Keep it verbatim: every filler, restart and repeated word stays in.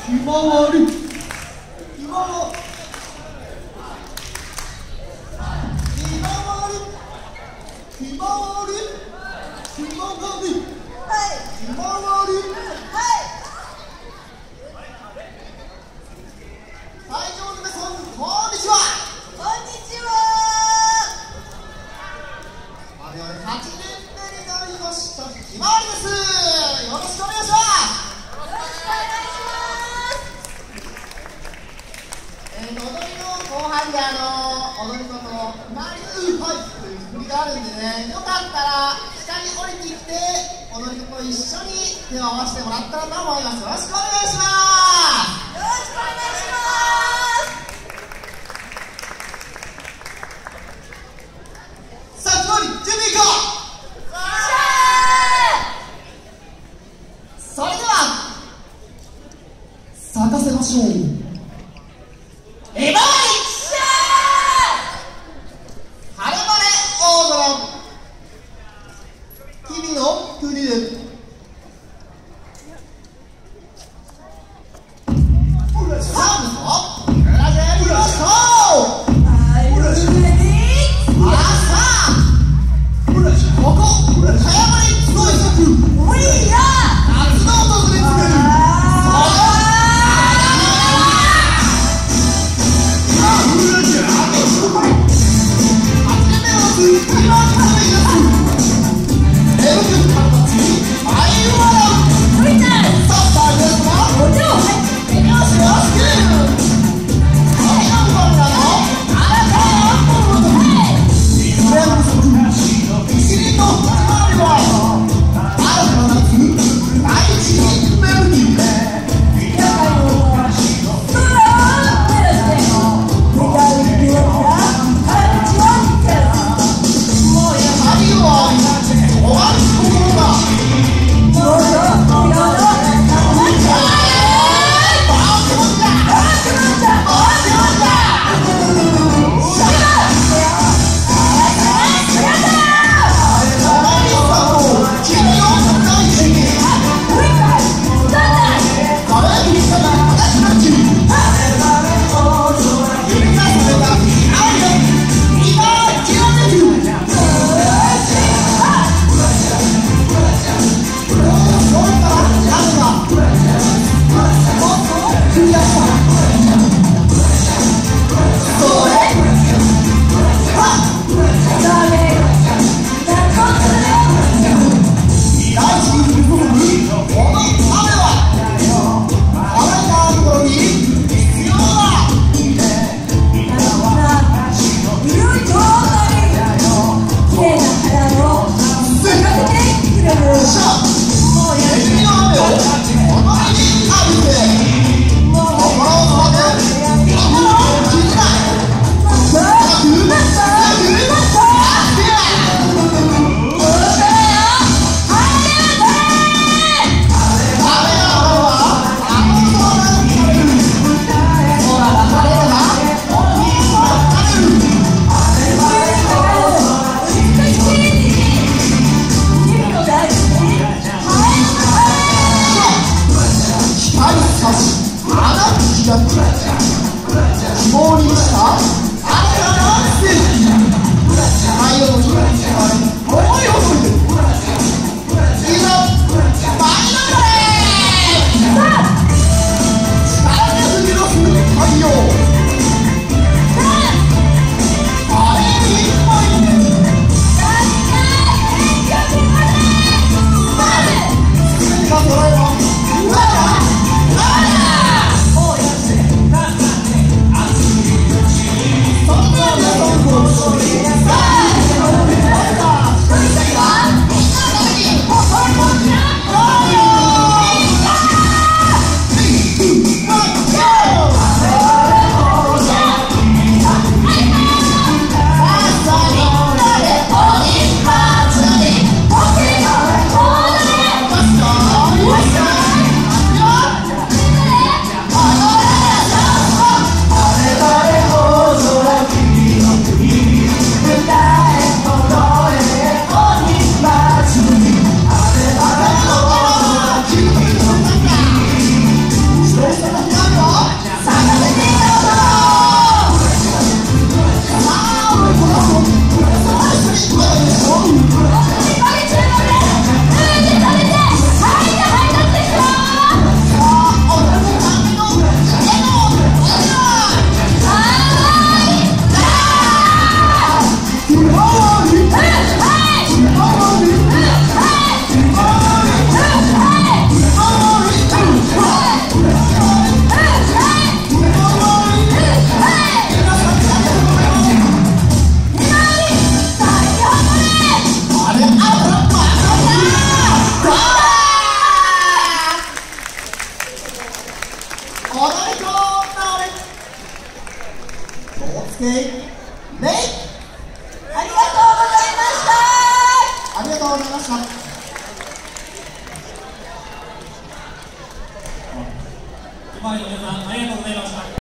ひまわりひまわりひまわりひまわりひまわりひまわり会場の皆さん、こんにちは。 こんにちは。 我々はちねんめになりましたひまわりです。よろしくお願いします。 よろしくお願いします。 えー、踊りの後半であの踊り子とマリウーファイスという振りがあるんでね、よかったら下に降りてきて踊り子と一緒に手を合わせてもらったらと思います。よろしくお願いします。 よろしくお願いします。 さあ、決まり準備いこう。それでは咲かせましょう。えばわり晴れ晴れ大空君の国でさあ、みんなグラデーションここ、葉山に集い咲く夏の訪れ告げるさあ、 踊り子倒れおつけレイありがとうございましたありがとうございました。 今井の皆さんありがとうございました。